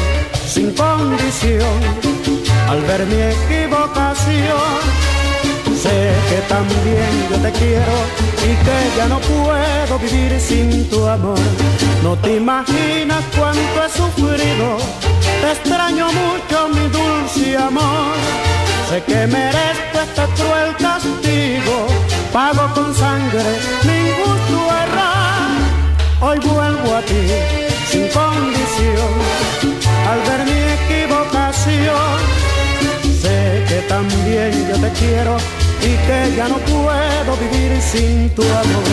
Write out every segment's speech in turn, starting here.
sin condición. Al ver mi equivocación, sé que también yo te quiero y que ya no puedo vivir sin tu amor. No te imaginas cuánto he sufrido, te extraño mucho, mi dulce amor. Sé que merezco este cruel castigo, pago con sangre mi injusto errar. Hoy vuelvo a ti sin condición, al ver mi equivocación. Sé que también yo te quiero y que ya no puedo vivir sin tu amor.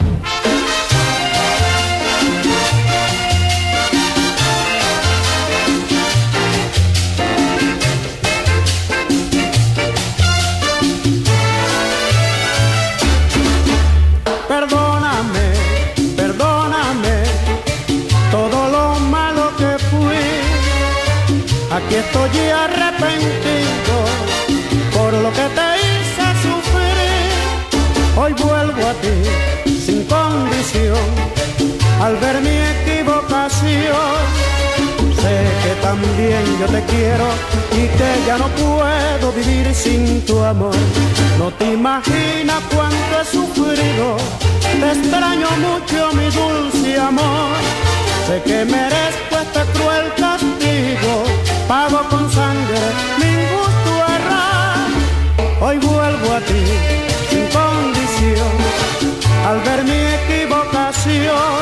Perdóname, perdóname todo lo malo que fui. Aquí estoy arrepentido por lo que te hice sufrir. Hoy vuelvo a ti sin condición, al ver mi equivocación. Sé que también yo te quiero y que ya no puedo vivir sin tu amor. No te imaginas cuánto he sufrido, te extraño mucho, mi dulce amor. Sé que merezco este cruel castigo, pago con sangre mi injusto errar. Hoy vuelvo a ti sin condición, al ver mi equivocación.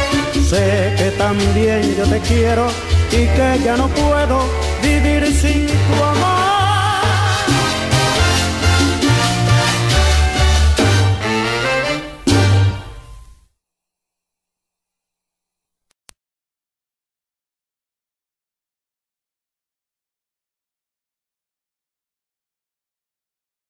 Sé que también yo te quiero y que ya no puedo vivir sin